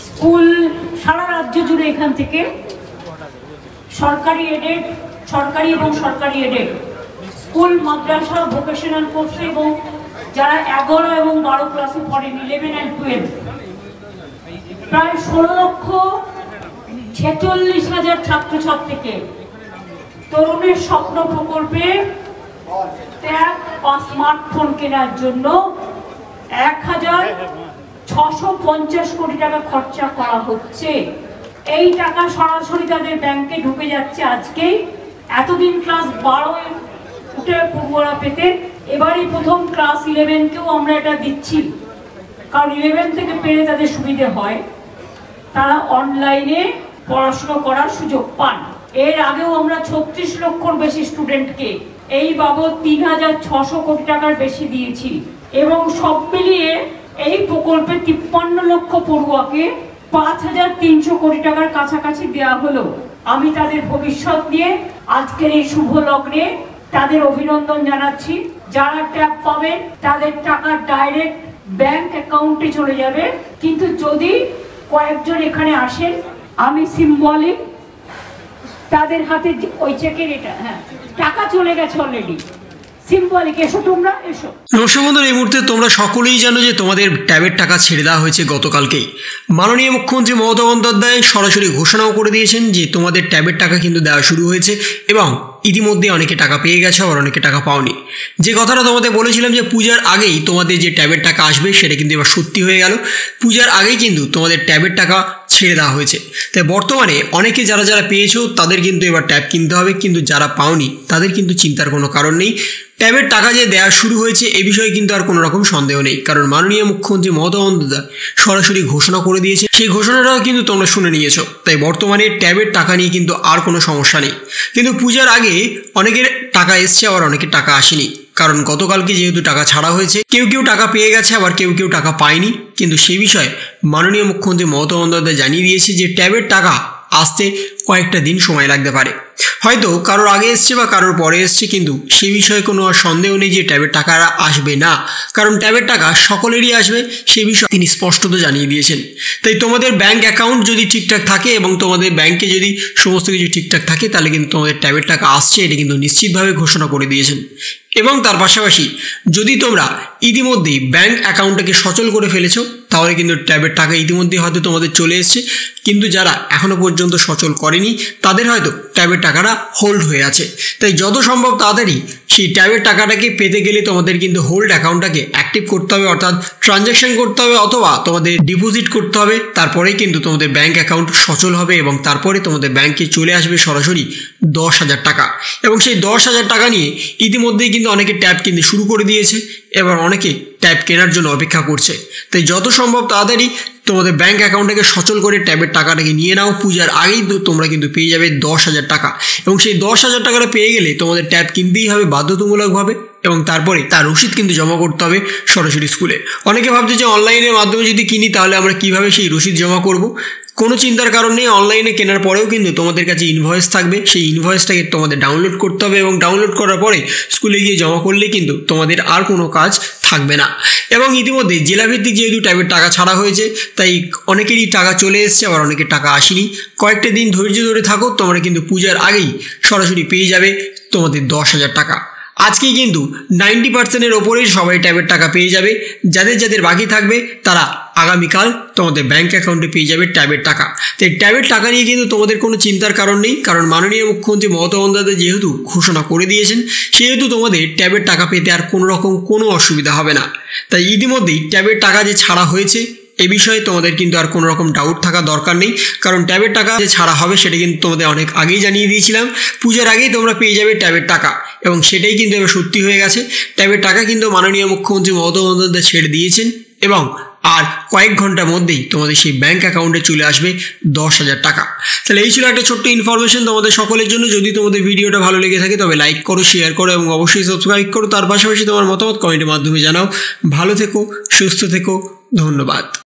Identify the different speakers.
Speaker 1: School সারা রাজ্য জুড়ে এখান থেকে সরকারি এডেড, সরকারি এবং সরকারি এডেড স্কুল, মাদ্রাসা, ভোকেশনাল কোর্সে এবং যারা 11 এবং 12 ক্লাসে পড়েন, 11 and 12, প্রায় 16,46,000 ছাত্রছাত্রীকে তরুণের স্বপ্ন প্রকল্পে ট্যাব বা স্মার্টফোন কেনার জন্য 1,650 কোটি টাকা খরচা করা হচ্ছে। এই টাকা সরাসরি তাদের ব্যাংকে ঢুকে যাচ্ছে আজকেই। এতদিন ক্লাস 12 উঠে পড়ুয়ারা পেতে, এবারই প্রথম ক্লাস 11কেও আমরা এটা দিচ্ছি, কারণ 11 থেকে পেলে তাদের সুবিধে হয়, তারা অনলাইনে পড়াশোনা করার সুযোগ পান। এর আগেও আমরা 36 লক্ষর বেশি স্টুডেন্টকে এই বাবদ 3,600 কোটি টাকার বেশি দিয়েছি এবং সব মিলিয়ে এই প্রকল্পে 53 লক্ষ পড়ুয়াকে 5,300 কোটি টাকার কাছাকাছি দেওয়া হলো। আমি তাদের ভবিষ্যৎ নিয়ে আজকের এই শুভ লগ্নে তাদের অভিনন্দন জানাচ্ছি। যারা ট্যাব পাবেন তাদের টাকা ডাইরেক্ট ব্যাংক অ্যাকাউন্টে চলে যাবে, কিন্তু যদি কয়েকজন এখানে আসেন, আমি সিম্বলিক তাদের হাতে ওই চেকের এটা টাকা চলে গেছে অলরেডি, সিম্বলিক। এসো তোমরা, এসো।
Speaker 2: নমস্কার বন্ধুরা, এই মুহূর্তে তোমরা সকলেই জানো যে তোমাদের ট্যাবের টাকা ছেড়ে দেওয়া হয়েছে গতকালকেই। মাননীয় মুখ্যমন্ত্রী মমতা বন্দ্যোপাধ্যায় সরাসরি ঘোষণাও করে দিয়েছেন যে তোমাদের ট্যাবের টাকা কিন্তু দেওয়া শুরু হয়েছে এবং ইতিমধ্যে অনেকে টাকা পেয়ে গেছে, আবার অনেকে টাকা পাওনি। যে কথাটা তোমাদের বলেছিলাম যে পূজার আগেই তোমাদের যে ট্যাবের টাকা আসবে সেটা কিন্তু এবার সত্যি হয়ে গেল। পূজার আগেই কিন্তু তোমাদের ট্যাবের টাকা ছেড়ে দেওয়া হয়েছে। তাই বর্তমানে অনেকে যারা যারা পেয়েছো তাদের কিন্তু এবার ট্যাব কিনতে হবে, কিন্তু যারা পাওনি তাদের কিন্তু চিন্তার কোনো কারণ নেই। ট্যাবের টাকা যে দেওয়া শুরু হয়েছে এ বিষয়ে কিন্তু আর কোনো রকম সন্দেহ নেই, কারণ মাননীয় মুখ্যমন্ত্রী মমতা বন্দ্যোপাধ্যায় সরাসরি ঘোষণা করে দিয়েছে। সেই ঘোষণাটাও কিন্তু তোমরা শুনে নিয়েছো। তাই বর্তমানে ট্যাবের টাকা নিয়ে কিন্তু আর কোনো সমস্যা নেই। কিন্তু পূজার আগে অনেকের টাকা এসছে, আবার অনেকের টাকা আসেনি, কারণ গতকালকে যেহেতু টাকা ছাড়া হয়েছে, কেউ কেউ টাকা পেয়ে গেছে, আবার কেউ কেউ টাকা পায়নি। কিন্তু সেই বিষয়ে মাননীয় মুখ্যমন্ত্রী মমতা বন্দ্যোপাধ্যায় জানিয়ে দিয়েছে যে ট্যাবের টাকা আসতে কয়েকটা দিন সময় লাগতে পারে। হয়তো কারোর আগে এসছে বা কারোর পরে এসছে, কিন্তু সে বিষয়ে কোনো সন্দেহ নেই যে ট্যাবের টাকা আসবে না, কারণ ট্যাবের টাকা সকলেরই আসবে, সে বিষয়ে তিনি স্পষ্টত জানিয়ে দিয়েছেন। তাই তোমাদের ব্যাংক অ্যাকাউন্ট যদি ঠিকঠাক থাকে এবং তোমাদের ব্যাংকে যদি সমস্ত কিছু ঠিকঠাক থাকে, তাহলে কিন্তু তোমাদের ট্যাবের টাকা আসছে, এটা কিন্তু নিশ্চিতভাবে ঘোষণা করে দিয়েছেন। এবং তার পাশাপাশি যদি তোমরা ইতিমধ্যেই ব্যাংক অ্যাকাউন্টটাকে সচল করে ফেলেছো, তাহলে কিন্তু ট্যাবের টাকা ইতিমধ্যেই হয়তো তোমাদের চলে এসছে। কিন্তু যারা এখনও পর্যন্ত সচল করেনি তাদের হয়তো ট্যাবের টাকাটা হোল্ড হয়ে আছে। তাই যত সম্ভব তাড়াতাড়ি সেই ট্যাবের টাকাটাকে পেতে গেলে তোমাদের কিন্তু হোল্ড অ্যাকাউন্টটাকে অ্যাক্টিভ করতে হবে, অর্থাৎ ট্রানজ্যাকশন করতে হবে অথবা তোমাদের ডিপোজিট করতে হবে। তারপরেই কিন্তু তোমাদের ব্যাংক অ্যাকাউন্ট সচল হবে এবং তারপরে তোমাদের ব্যাংকে চলে আসবে সরাসরি 10,000 টাকা। এবং সেই 10,000 টাকা নিয়ে ইতিমধ্যেই কিন্তু অনেকে ট্যাব কিনতে শুরু করে দিয়েছে, এবার অনেকে ট্যাব কেনার জন্য অপেক্ষা করছে। তাই যত সম্ভব তাড়াতাড়ি তোমাদের ব্যাংক অ্যাকাউন্টটাকে সচল করে ট্যাবের টাকাটাকে নিয়ে নাও। পূজার আগেই তোমরা কিন্তু পেয়ে যাবে 10,000 টাকা এবং সেই 10,000 টাকাটা পেয়ে গেলে তোমাদের ট্যাব কিনতেই হবে বাধ্যতামূলকভাবে এবং তারপরে তার রসিদ কিন্তু জমা করতে হবে সরাসরি স্কুলে। অনেকে ভাবছে যে অনলাইনের মাধ্যমে যদি কিনি তাহলে আমরা কিভাবে সেই রসিদ জমা করব। কোনো চিন্তার কারণ নেই, অনলাইনে কেনার পরেও কিন্তু তোমাদের কাছে ইনভয়েস থাকবে, সেই ইনভয়েসটাকে তোমাদের ডাউনলোড করতে হবে এবং ডাউনলোড করার পরে স্কুলে গিয়ে জমা করলে কিন্তু তোমাদের আর কোনো কাজ থাকবে না। এবং ইতিমধ্যে জেলাভিত্তিক যেহেতু ট্যাবের টাকা ছাড়া হয়েছে, তাই অনেকেরই টাকা চলে এসছে, আবার অনেকের টাকা আসেনি। কয়েকটা দিন ধৈর্য ধরে থাকো, তোমরা কিন্তু পূজার আগেই সরাসরি পেয়ে যাবে তোমাদের 10,000 টাকা। আজকে কিন্তু 90%-এর ওপরেই সবাই ট্যাবের টাকা পেয়ে যাবে। যাদের যাদের বাকি থাকবে তারা আগামীকাল তোমাদের ব্যাংক অ্যাকাউন্টে পেয়ে যাবে ট্যাবের টাকা। তাই ট্যাবের টাকা নিয়ে কিন্তু তোমাদের কোনো চিন্তার কারণ নেই, কারণ মাননীয় মুখ্যমন্ত্রী মমতা বন্দ্যোপাধ্যায় যেহেতু ঘোষণা করে দিয়েছেন, সেহেতু তোমাদের ট্যাবের টাকা পেতে আর কোনো রকম কোনো অসুবিধা হবে না। তাই ইতিমধ্যেই ট্যাবের টাকা যে ছাড়া হয়েছে এ বিষয়ে তোমাদের কিন্তু আর কোনো রকম ডাউট থাকা দরকার নেই, কারণ ট্যাবের টাকা যে ছাড়া হবে সেটা কিন্তু তোমাদের অনেক আগেই জানিয়ে দিয়েছিলাম। পূজার আগেই তোমরা পেয়ে যাবে ট্যাবের টাকা এবং সেটাই কিন্তু এবার সত্যি হয়ে গেছে। ট্যাবের টাকা কিন্তু মাননীয় মুখ্যমন্ত্রী মমতা বন্দ্যোপাধ্যায় ছেড়ে দিয়েছেন এবং আর কয়েক ঘন্টার মধ্যেই তোমাদের সেই ব্যাংক অ্যাকাউন্টে চলে আসবে 10,000 টাকা। তাহলে এই ছিল একটা ছোট্ট ইনফরমেশন তোমাদের সকলের জন্য। যদি তোমাদের ভিডিওটা ভালো লেগে থাকে তবে লাইক করো, শেয়ার করো এবং অবশ্যই সাবস্ক্রাইব করো। তার পাশাপাশি তোমার মতামত কমেন্টের মাধ্যমে জানাও। ভালো থেকো, সুস্থ থেকো, ধন্যবাদ।